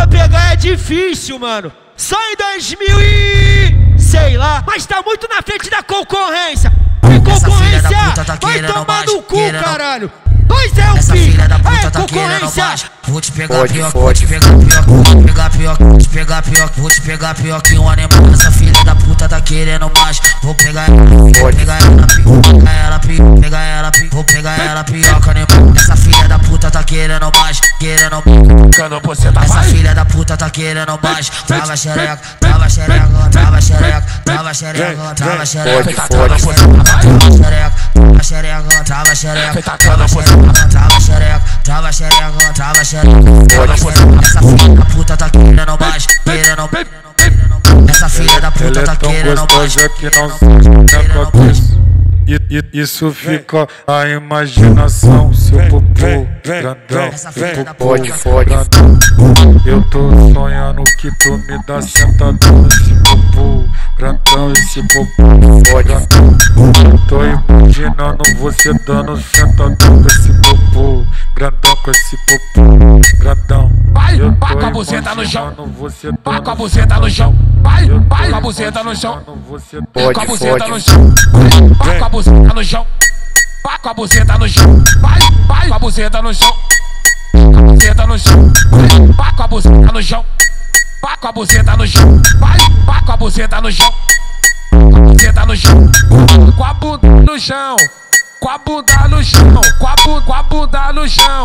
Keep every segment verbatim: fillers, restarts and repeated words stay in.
pegar é difícil, mano. Só em dois mil e... sei lá. Mas tá muito na frente da concorrência. Tem concorrência, tá vai tomar no cu, querendo... caralho. Pois é, o essa filho, filha da puta é tá concorrência. Vou te pegar pior, vou te pegar pior, vou te pegar pior, vou te pegar pior, vou te pegar pior que um animal. Essa filha da puta tá querendo mais. Vou pegar ela, vou pegar ela, vou pegar ela, pegar ela, vou pegar ela pior que animal. Essa filha da puta tá querendo mais, querendo mais. Essa filha da puta tá querendo mais. Trava xereca, trava xereca, trava xereca, trava xereca, trava xereca, trava xereca, trava xereca, trava xereca, trava xereca, trava xereca, trava xereca. Essa filha da puta tá querendo mais, querendo mais. Essa filha da puta tá querendo mais, querendo mais. Isso fica a imaginação. Seu popô grandão, popô grandão. Eu tô sonhando que tu me dá sentadão nesse popô grandão, esse popô grandão. Tô imaginando você dando sentadão com esse popô grandão, com esse popô grandão. Vai, vai com a buceta no chão, vai com a buceta no chão, vai, vai com a buceta no chão, vai com a buceta no chão, vai com a buceta no chão, vai com a buceta no chão, vai, vai com a buceta no chão, buceta no chão, vai com a buceta no chão, vai com a buceta no chão, vai, vai com a buceta no chão, buceta no chão, com a bunda no chão, com a bunda no chão, com a bunda, com a bunda no chão.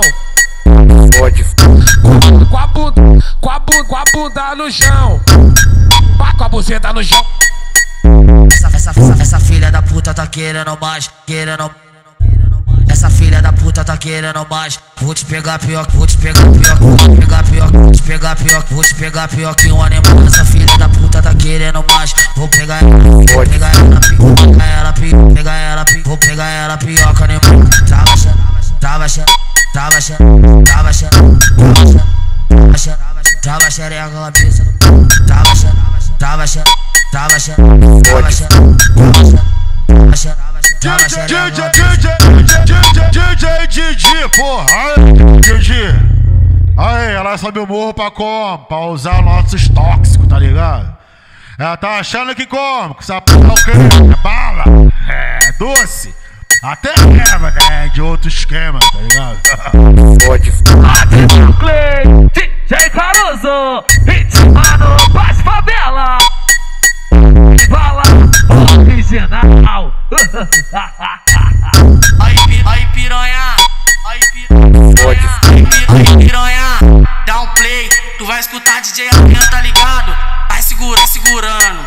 Com a bunda, com a bunda, com a bunda no chão. Vai com a buceta no chão. Essa, essa, essa, essa filha da puta tá querendo mais, querendo. Essa filha da puta tá querendo mais. Vou te pegar pior, vou te pegar pior, vou te pegar pior, vou te pegar pior, vou te pegar pior que um animal. Essa filha da puta tá querendo mais. Vou pegar ela, vou pegar ela, vou pegar ela, pegar ela, vou pegar ela pior que animal. Trava, trava, trava, trava, trava, trava xereca, cabeça, trava, trava, trava, trava, D J Didi, porra, Didi. Aí, ela sobe o morro pra como? Pra usar nossos tóxicos, tá ligado? Ela tá achando que como? Que essa porra é o quê? É bala? É doce? Até quebra, né? De outro esquema, tá ligado? Pode. Atenção, Clay, D J Caruso, ritmando pras favela. Bala original. Aí, aí piranha, aí piranha, aí piranha, dá um play, tu vai escutar D J Arena, tá ligado? Vai segura, segurando.